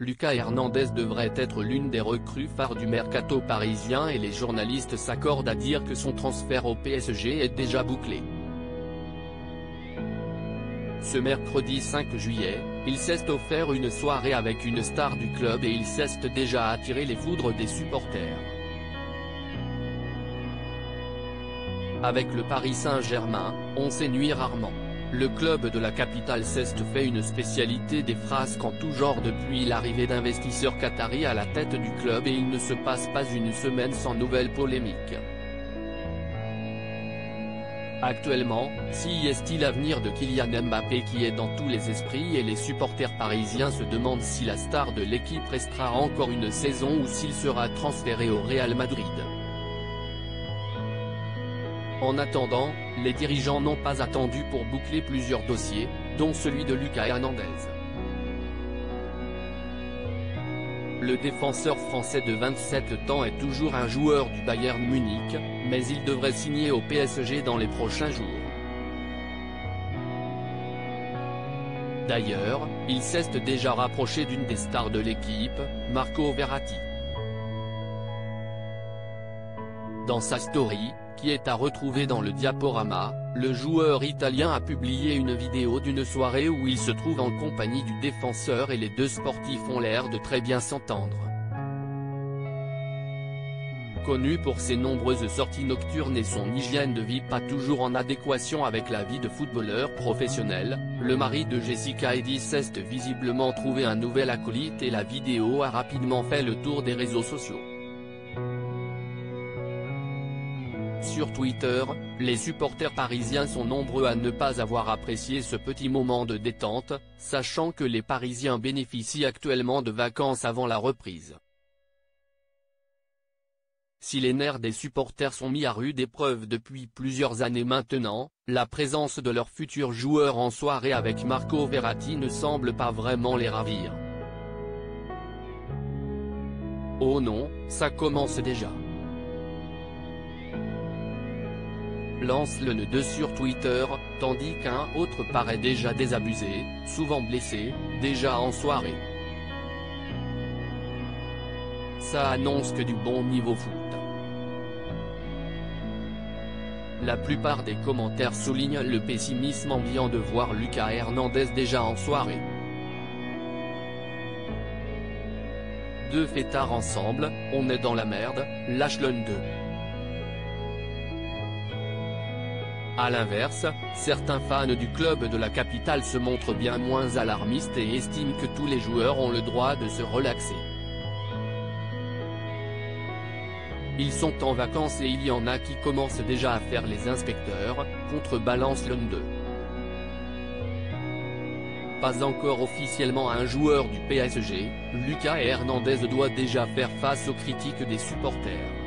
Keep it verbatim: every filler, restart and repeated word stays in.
Lucas Hernandez devrait être l'une des recrues phares du mercato parisien et les journalistes s'accordent à dire que son transfert au P S G est déjà bouclé. Ce mercredi cinq juillet, il s'est offert une soirée avec une star du club et il s'est déjà attiré les foudres des supporters. Avec le Paris Saint-Germain, on s'ennuie rarement. Le club de la capitale s'est fait une spécialité des frasques en tout genre depuis l'arrivée d'investisseurs qataris à la tête du club et il ne se passe pas une semaine sans nouvelles polémiques. Actuellement, si est-il l'avenir de Kylian Mbappé qui est dans tous les esprits et les supporters parisiens se demandent si la star de l'équipe restera encore une saison ou s'il sera transféré au Real Madrid. En attendant, les dirigeants n'ont pas attendu pour boucler plusieurs dossiers, dont celui de Lucas Hernandez. Le défenseur français de vingt-sept ans est toujours un joueur du Bayern Munich, mais il devrait signer au P S G dans les prochains jours. D'ailleurs, il s'est déjà rapproché d'une des stars de l'équipe, Marco Verratti. Dans sa story, qui est à retrouver dans le diaporama, le joueur italien a publié une vidéo d'une soirée où il se trouve en compagnie du défenseur et les deux sportifs ont l'air de très bien s'entendre. Connu pour ses nombreuses sorties nocturnes et son hygiène de vie pas toujours en adéquation avec la vie de footballeur professionnel, le mari de Jessica Eddy s'est visiblement trouvé un nouvel acolyte et la vidéo a rapidement fait le tour des réseaux sociaux. Sur Twitter, les supporters parisiens sont nombreux à ne pas avoir apprécié ce petit moment de détente, sachant que les Parisiens bénéficient actuellement de vacances avant la reprise. Si les nerfs des supporters sont mis à rude épreuve depuis plusieurs années maintenant, la présence de leur futur joueur en soirée avec Marco Verratti ne semble pas vraiment les ravir. Oh non, ça commence déjà. Lance le nœud sur Twitter, tandis qu'un autre paraît déjà désabusé, souvent blessé, déjà en soirée. Ça annonce que du bon niveau foot. La plupart des commentaires soulignent le pessimisme ambiant de voir Lucas Hernandez déjà en soirée. Deux fêtards ensemble, on est dans la merde, lâche-le deux. A l'inverse, certains fans du club de la capitale se montrent bien moins alarmistes et estiment que tous les joueurs ont le droit de se relaxer. Ils sont en vacances et il y en a qui commencent déjà à faire les inspecteurs, contrebalance l'un d'eux. Pas encore officiellement un joueur du P S G, Lucas Hernandez doit déjà faire face aux critiques des supporters.